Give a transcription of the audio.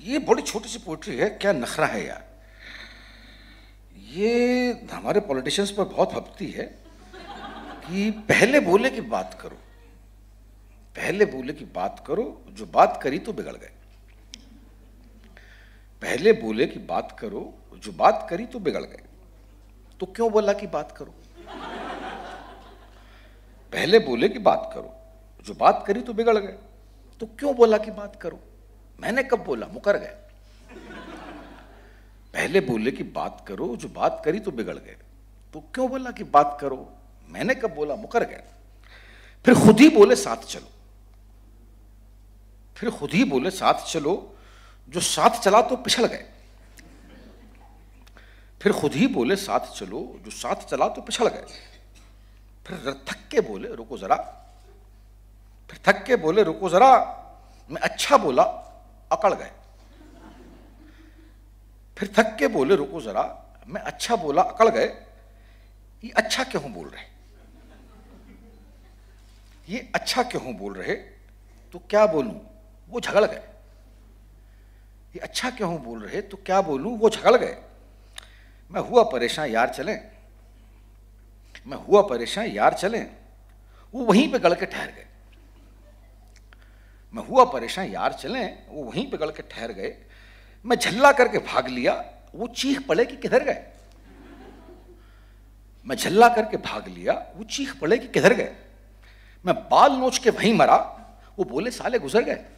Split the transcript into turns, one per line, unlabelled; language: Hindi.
ये बड़ी छोटी सी पोइट्री है, क्या नखरा है यार। ये हमारे पॉलिटिशियंस पर बहुत फपती है कि पहले बोले कि बात करो, पहले बोले कि बात करो, जो बात करी तो बिगड़ गए। पहले बोले कि बात करो, जो बात करी तो बिगड़ गए, तो क्यों बोला कि बात करो। पहले बोले कि बात करो, जो बात करी तो बिगड़ गए, तो क्यों बोला कि बात करो। मैंने कब बोला, मुकर गए। पहले बोले कि बात करो, जो बात करी तो बिगड़ गए, तो क्यों बोला कि बात करो। मैंने कब बोला, मुकर गए। फिर खुद ही बोले साथ चलो, फिर खुद ही बोले साथ चलो, जो साथ चला तो पिछड़ गए। फिर खुद ही बोले साथ चलो, जो साथ चला तो पिछड़ गए। फिर थक के बोले रुको जरा, फिर थक के बोले रुको जरा, मैं अच्छा बोला अकड़ गए। फिर थक के बोले रुको जरा, मैं अच्छा बोला अकड़ गए। ये अच्छा क्यों बोल रहे, ये अच्छा क्यों बोल रहे, तो क्या बोलूं वो झगड़ गए। ये अच्छा क्यों बोल रहे, तो क्या बोलूं वो झगड़ गए। मैं हुआ परेशान यार चलें, मैं हुआ परेशान यार चलें, वो वहीं पे गड़ के ठहर गए। मैं हुआ परेशान यार चलें, वो वहीं पे गड़ के ठहर गए। मैं झल्ला करके भाग लिया, वो चीख पड़े कि किधर गए। मैं झल्ला करके भाग लिया, वो चीख पड़े कि किधर गए। मैं बाल नोच के वहीं मरा, वो बोले साले गुजर गए।